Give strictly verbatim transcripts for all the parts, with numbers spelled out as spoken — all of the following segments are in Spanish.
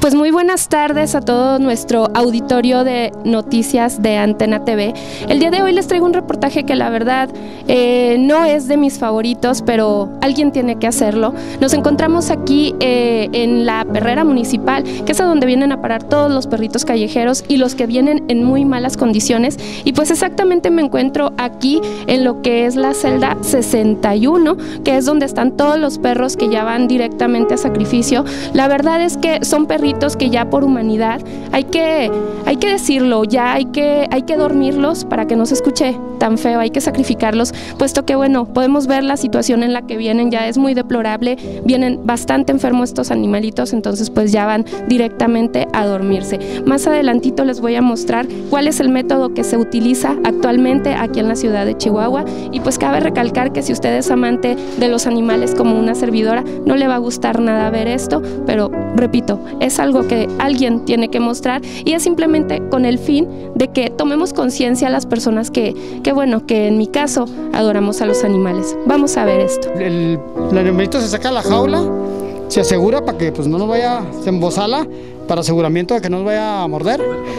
Pues muy buenas tardes a todo nuestro auditorio de noticias de Antena T V. El día de hoy les traigo un reportaje que la verdad eh, no es de mis favoritos, pero alguien tiene que hacerlo. Nos encontramos aquí eh, en la perrera municipal, que es a donde vienen a parar todos los perritos callejeros y los que vienen en muy malas condiciones. Y pues exactamente me encuentro aquí en lo que es la celda sesenta y uno, que es donde están todos los perros que ya van directamente a sacrificio. La verdad es que son perritos que ya por humanidad hay que, hay que decirlo, ya hay que, hay que dormirlos para que no se escuche tan feo, hay que sacrificarlos, puesto que bueno, podemos ver la situación en la que vienen, ya es muy deplorable, vienen bastante enfermos estos animalitos, entonces pues ya van directamente a dormirse. Más adelantito les voy a mostrar cuál es el método que se utiliza actualmente aquí en la ciudad de Chihuahua, y pues cabe recalcar que si usted es amante de los animales como una servidora, no le va a gustar nada ver esto, pero repito, es algo que alguien tiene que mostrar y es simplemente con el fin de que tomemos conciencia a las personas que, que, bueno, que en mi caso adoramos a los animales. Vamos a ver esto. El, el animalito se saca de la jaula, se asegura para que pues, no nos vaya, se embozala para aseguramiento de que no nos vaya a morder.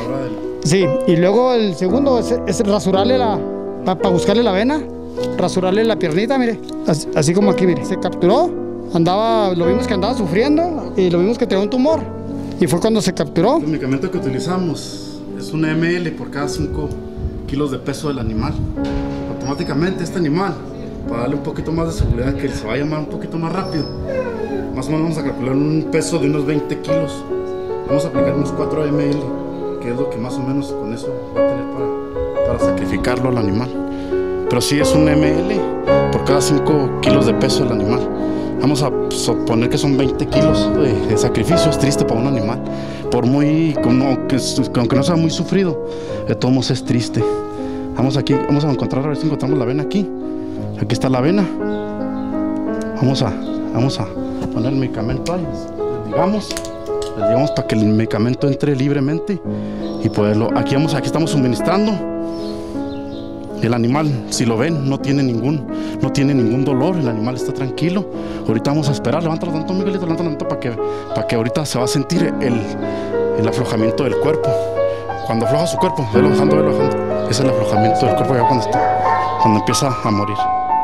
Sí, y luego el segundo es, es rasurarle la, para pa buscarle la vena, rasurarle la piernita, mire, así, así como aquí, mire, se capturó, andaba, lo vimos que andaba sufriendo y lo vimos que tenía un tumor. Y fue cuando se capturó. El medicamento que utilizamos es un ml por cada cinco kilos de peso del animal. Automáticamente este animal, para darle un poquito más de seguridad, que se vaya más, un poquito más rápido, más o menos vamos a calcular un peso de unos veinte kilos. Vamos a aplicar unos cuatro ml, que es lo que más o menos con eso va a tener para, para sacrificarlo al animal. Pero sí es un ml por cada cinco kilos de peso del animal. Vamos a suponer que son veinte kilos de, de sacrificio. Es triste para un animal, por muy, como que, aunque no sea muy sufrido, de todos modos es triste. Vamos aquí, vamos a encontrar, a ver si encontramos la vena aquí. Aquí está la vena. Vamos a, vamos a poner el medicamento ahí, les digamos, les digamos para que el medicamento entre libremente y poderlo. Aquí vamos, aquí estamos suministrando. El animal, si lo ven, no tiene ningún, no tiene ningún dolor, el animal está tranquilo. Ahorita vamos a esperar, levántalo tanto, Miguelito, levántalo tanto para que, para que ahorita se va a sentir el, el aflojamiento del cuerpo. Cuando afloja su cuerpo, velo bajando, velo bajando. Ese es el aflojamiento del cuerpo ya cuando está, cuando empieza a morir.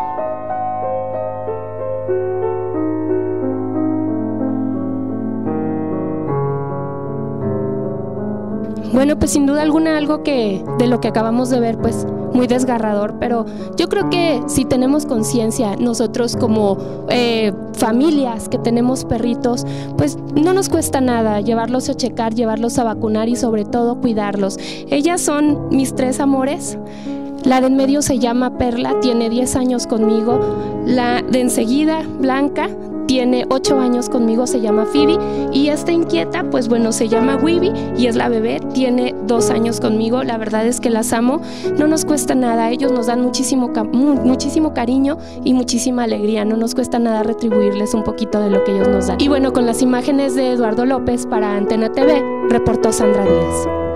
Bueno, pues sin duda alguna algo que de lo que acabamos de ver, pues muy desgarrador, pero yo creo que si tenemos conciencia, nosotros como eh, familias que tenemos perritos, pues no nos cuesta nada llevarlos a checar, llevarlos a vacunar y sobre todo cuidarlos. Ellas son mis tres amores. La de en medio se llama Perla, tiene diez años conmigo. La de enseguida, Blanca, tiene ocho años conmigo, se llama Phoebe, y esta inquieta, pues bueno, se llama Wibi y es la bebé, tiene dos años conmigo. La verdad es que las amo, no nos cuesta nada, ellos nos dan muchísimo, muchísimo cariño y muchísima alegría, no nos cuesta nada retribuirles un poquito de lo que ellos nos dan. Y bueno, con las imágenes de Eduardo López para Antena T V, reportó Sandra Díaz.